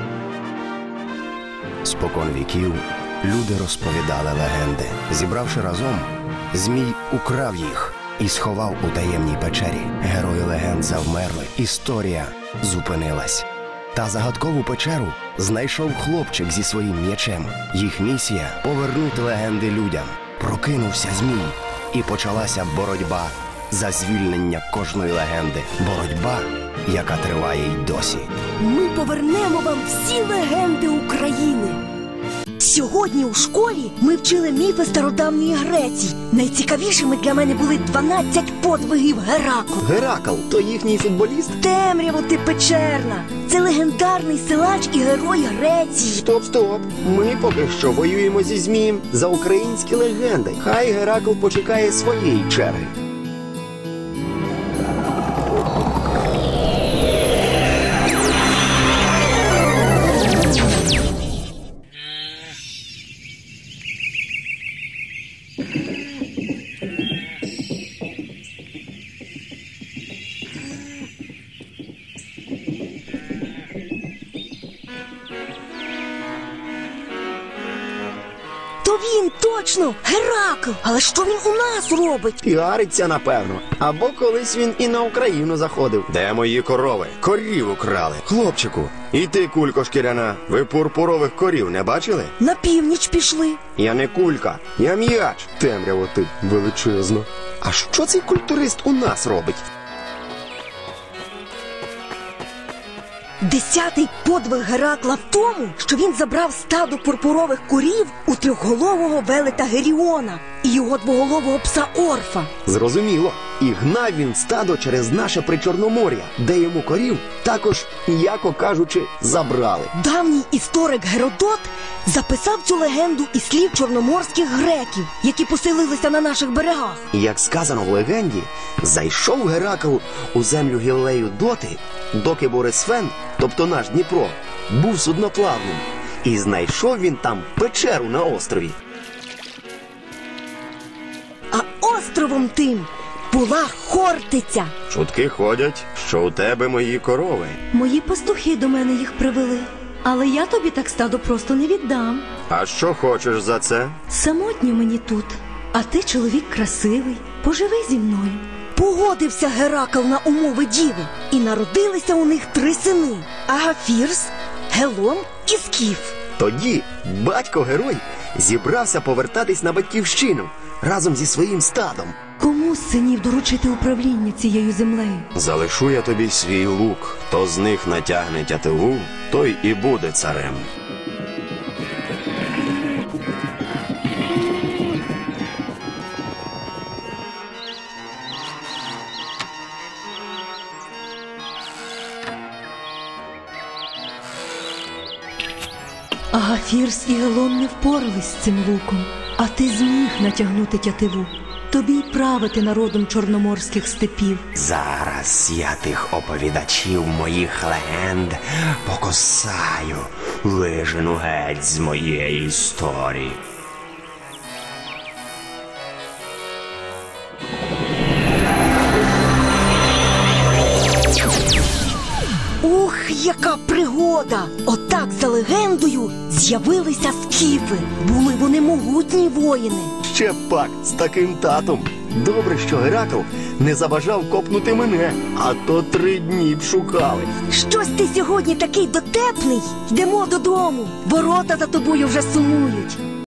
Спокон віків люди розповідали легенди. Зібравши разом, Змій украв їх і сховав у таємній печері. Герої легенд завмерли, історія зупинилась. Та загадкову печеру знайшов хлопчик зі своїм м'ячем. Їх місія – повернути легенди людям. Прокинувся Змій, і почалася боротьба за звільнення кожної легенди. Боротьба, яка триває й досі. Ми повернемо вам всі легенди України. Сьогодні у школі ми вчили міфи стародавньої Греції. Найцікавішими для мене були 12 подвигів Геракла. Геракл – то їхній футболіст? Темряво ти печерна. Це легендарний силач і герой Греції. Стоп. Ми поки що воюємо зі Змієм за українські легенди. Хай Геракл почекає своєї черги. То він точно Геракл. Але що він у нас робить? Піариться, напевно. Або колись він і на Україну заходив. Де мої корови? Корів украли. Хлопчику, і ти, кулько шкіряна, ви пурпурових корів не бачили? На північ пішли. Я не кулька, я м'яч. Темряво ти величезно. А що цей культурист у нас робить? 10-й подвиг Геракла в тому, що він забрав стадо пурпурових корів у трьохголового велета Геріона і його двоголового пса Орфа. Зрозуміло. І гнав він стадо через наше Причорномор'я, де йому корів також, м'яко кажучи, забрали. Давній історик Геродот записав цю легенду із слів чорноморських греків, які поселилися на наших берегах. І як сказано в легенді, зайшов Геракл у землю Гіллею доки Борисфен, тобто наш Дніпро, був судноплавним. І знайшов він там печеру на острові. А островом тим була Хортиця. Чутки ходять, що у тебе мої корови. Мої пастухи до мене їх привели. Але я тобі так стадо просто не віддам. А що хочеш за це? Самотньо мені тут. А ти чоловік красивий. Поживи зі мною. Погодився Геракл на умови діви, і народилися у них 3 сини – Агафірс, Гелон і Скіф. Тоді батько-герой зібрався повертатись на батьківщину разом зі своїм стадом. Кому з синів доручити управління цією землею? Залишу я тобі свій лук, хто з них натягне тятиву, той і буде царем. Агафірс і Гелон не впорались з цим луком, а ти зміг натягнути тятиву. Тобі й правити народом чорноморських степів. Зараз я тих оповідачів моїх легенд покосаю, вижену геть з моєї історії. Ух, яка пригода! Отак за легендою з'явилися скіфи. Були вони могутні воїни. Ще пак з таким татом. Добре, що Геракл не забажав копнути мене, а то 3 дні б шукали. Щось ти сьогодні такий дотепний. Йдемо додому. Ворота за тобою вже сумують.